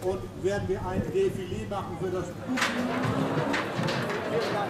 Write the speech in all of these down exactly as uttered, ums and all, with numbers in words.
und werden wir ein Defilé machen für das Publikum. Vielen Dank.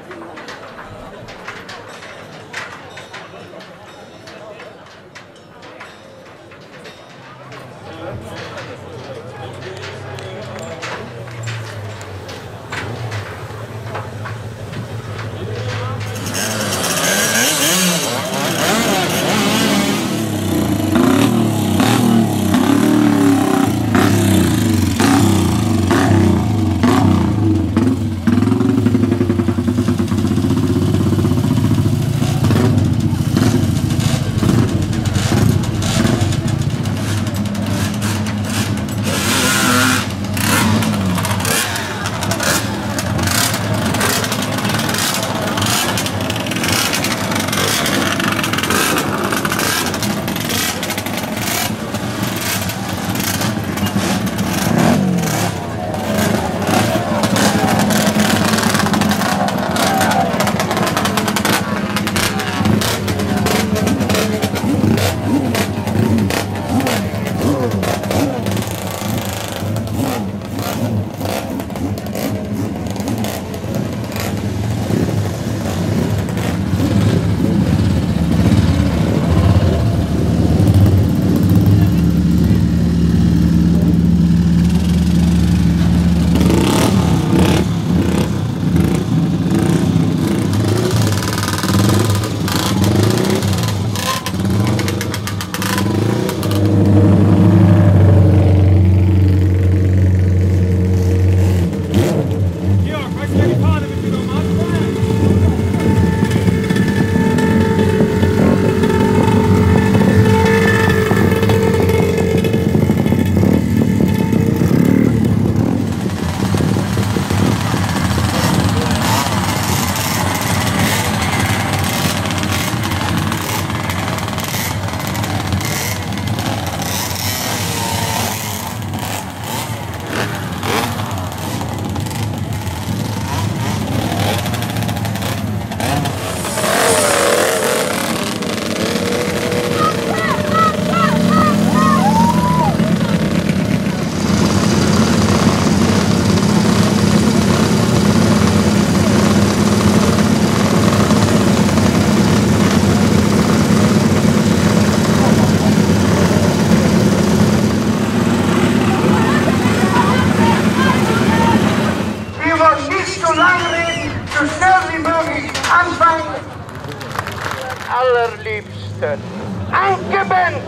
Allerliebsten Anke Benz!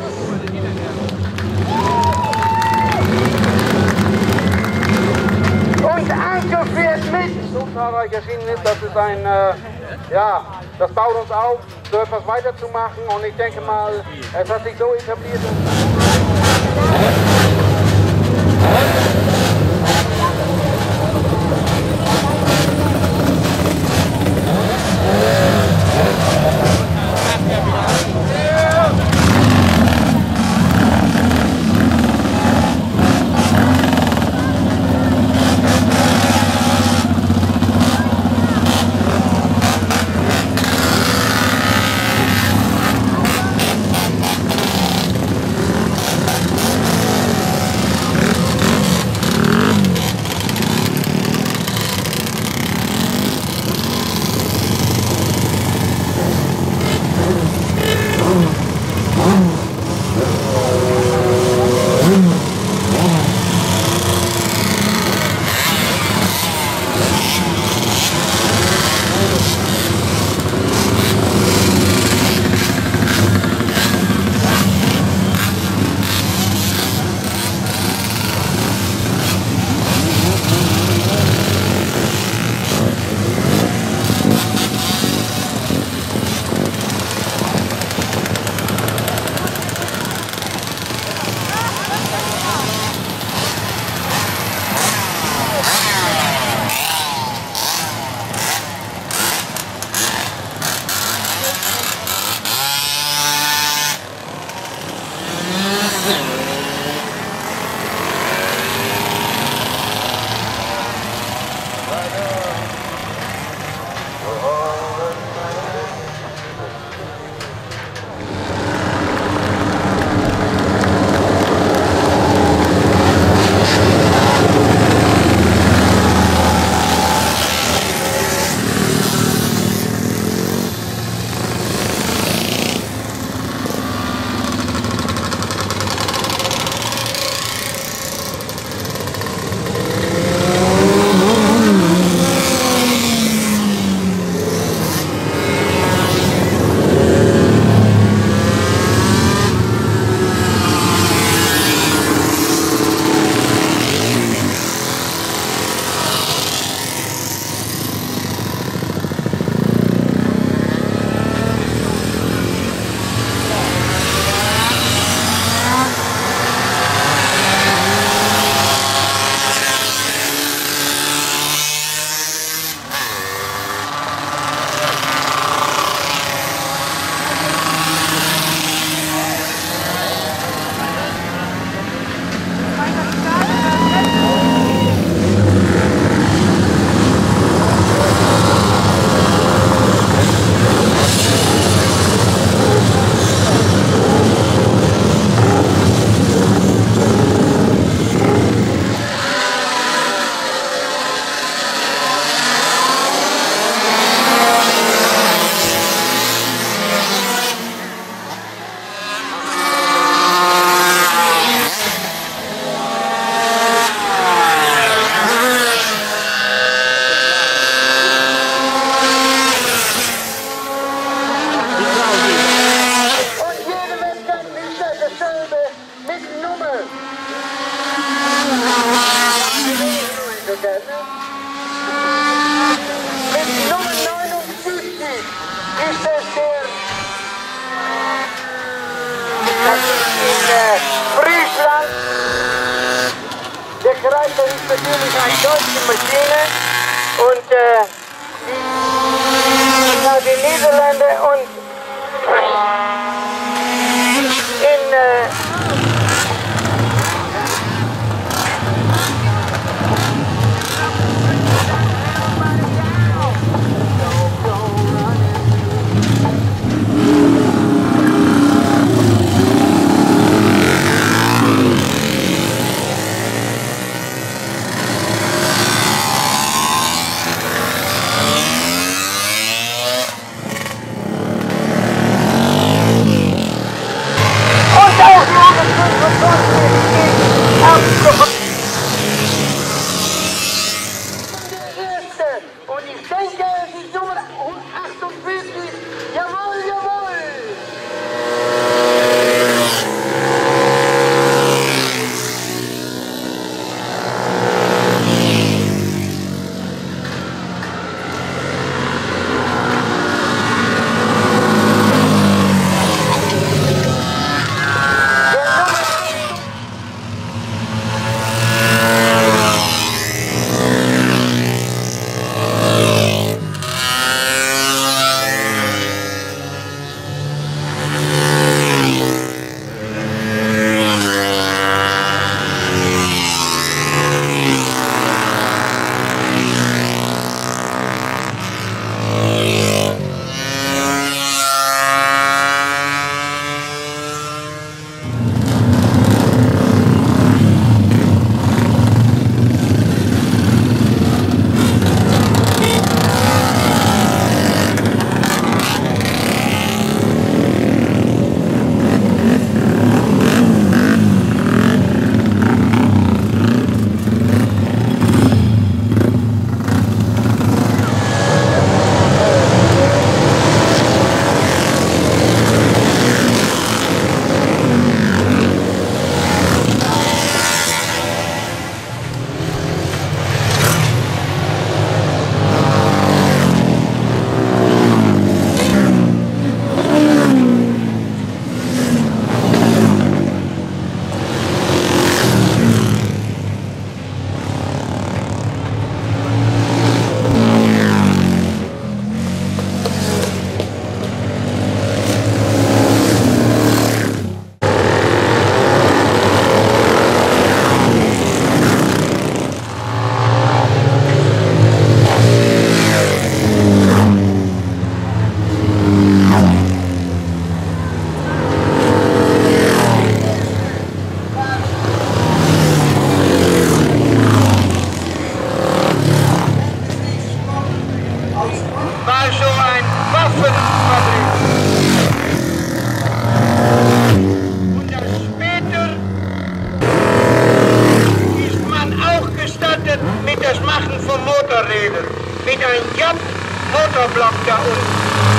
Und Anke fährt mit! So zahlreich erschienen ist, das ist ein, äh, ja, das baut uns auf, so etwas weiterzumachen und ich denke mal, es hat sich so etabliert. Mit Nummer neunundfünfzig ist es der in äh, Friesland. Der Kreisler ist natürlich eine deutsche Maschine und äh, die, ja, die Niederländer und in äh, und ich denke, es ist Nummer achtundfünfzig. Jawohl, jawohl! War so ein Waffenfabrik. Und dann später ist man auch gestattet mit das Machen von Motorrädern. Mit einem Jap Motorblock da unten.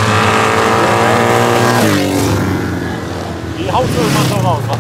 Die Hauptschule macht auch raus.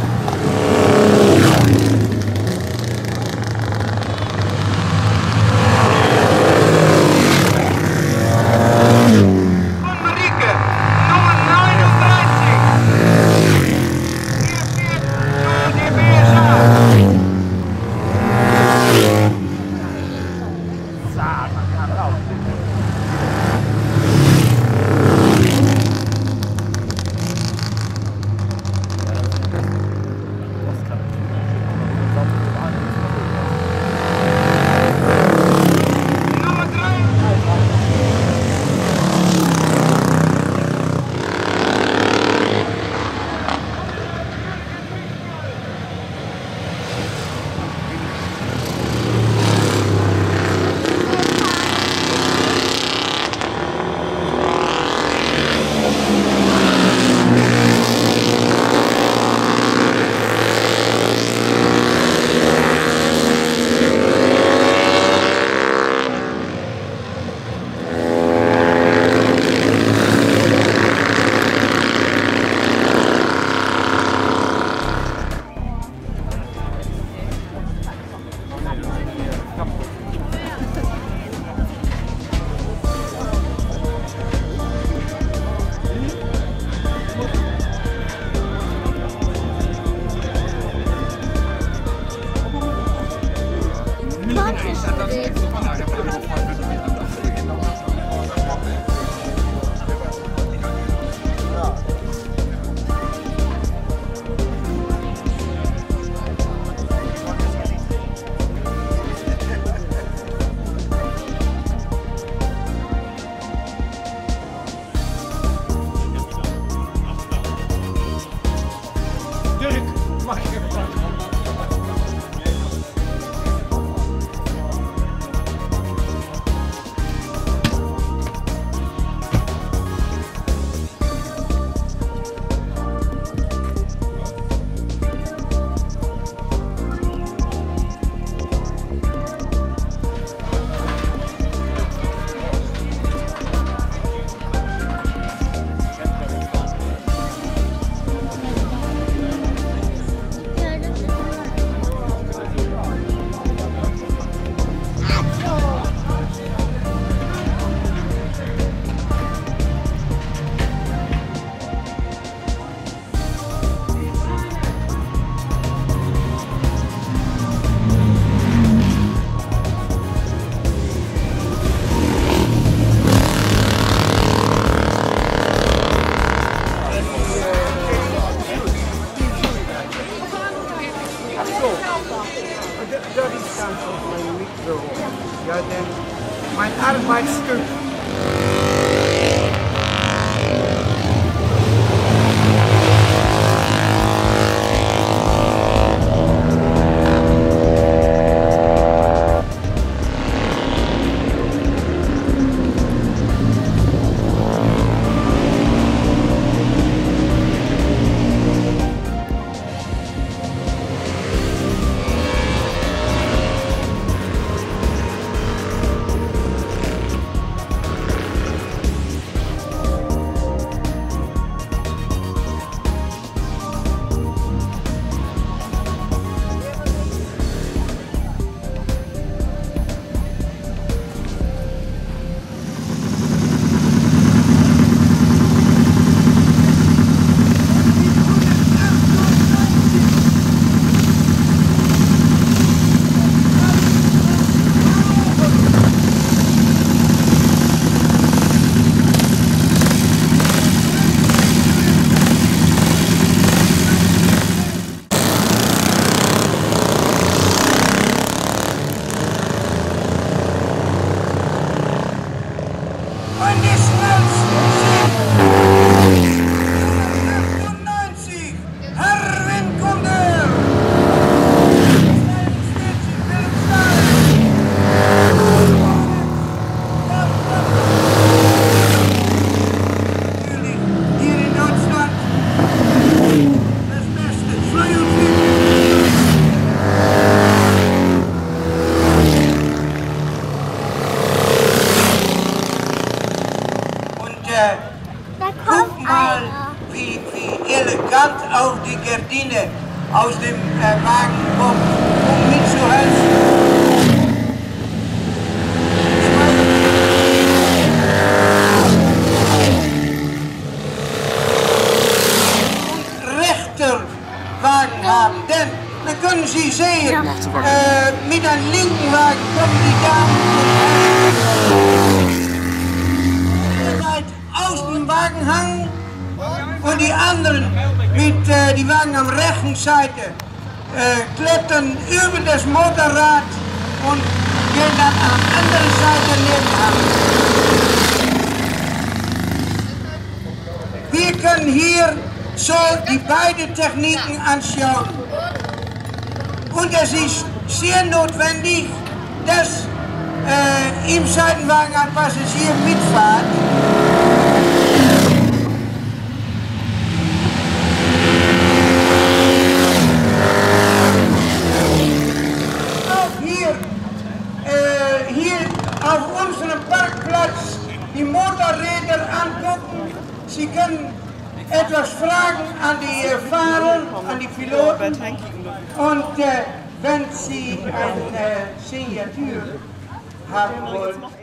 Ach so. Das ist ganz auf meinem Mikro. Ja, denn mein Arbeitsstück. Guck mal, wie, wie elegant auch die Gardine aus dem äh, Wagen kommt, um mitzuhelfen. Und rechter Wagen haben, denn da können Sie sehen, äh, mit einem linken Wagen kommen die Damen aus dem Wagenhang und die anderen mit äh, die Wagen am rechten Seite äh, klettern über das Motorrad und gehen dann an der anderen Seite nebenan. Wir können hier so die beiden Techniken anschauen. Und es ist sehr notwendig, dass äh, im Seitenwagen ein Passagier mitfährt. Auch hier, äh, hier auf unserem Parkplatz die Motorräder angucken. Sie können etwas fragen an die äh, Fahrer, an die Piloten. Und äh, wenn Sie eine Signatur haben wollen,